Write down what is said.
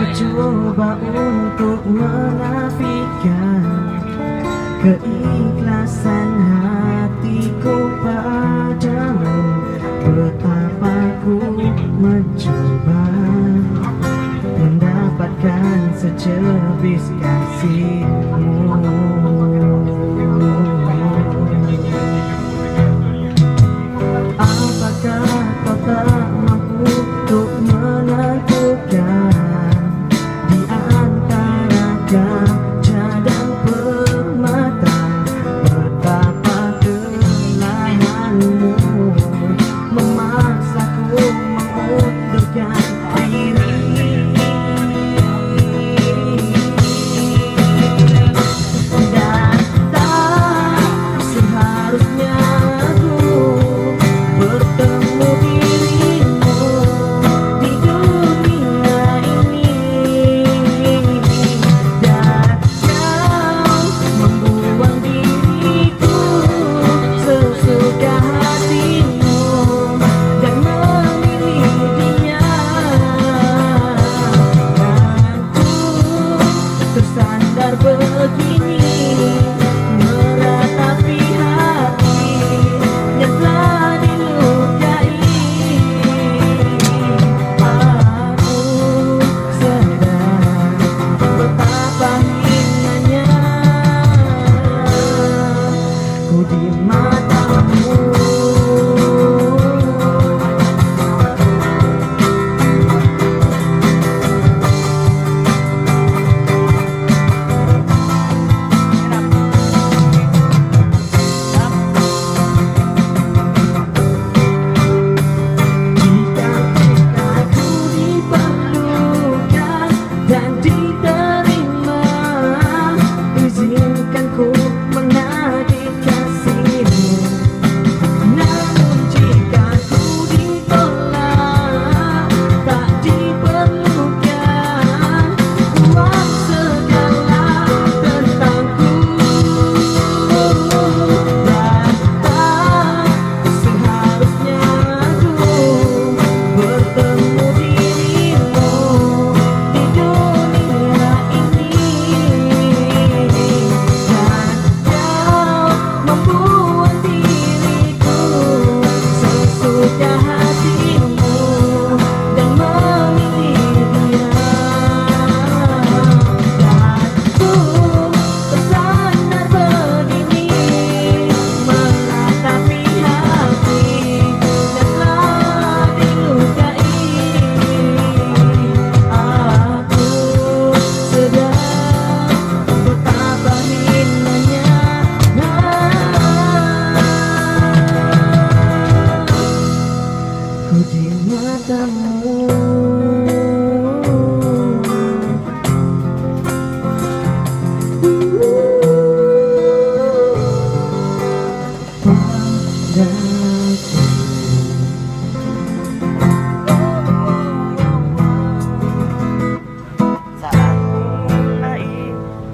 coba untuk menafikan keikhlasan hatiku padamu. Betapa ku mencoba mendapatkan secebis kasihmu. Apakah kau tak mampu untuk menentukan di antara gajah dan permata? Betapa kelelahanmu memaksaku mengundurkan diri. Dan tak seharusnya aku bertemu dirimu di dunia ini. Dan kau membuang diriku sesuka hatimu dan memilih dia. Dan ku tersandar begini meratapi hati yang telah dilukai. Aku sadar betapa hinanya ku di matamu. Jika ku diperlukan dan diterima, izinkan ku mengabdi kasihmu. Namun jika ku ditolak, tak diperlukan, buang segala tentangku. Dan tak seharusnya aku bertemu dirimu di dunia ini. Dan kau membuat diriku sesuka hatimu dan memilih dia. Dan ku tersandar begini meratapi hati yang telah dilukai. Aku sedang betapa hinanya ku di matamu. Padaku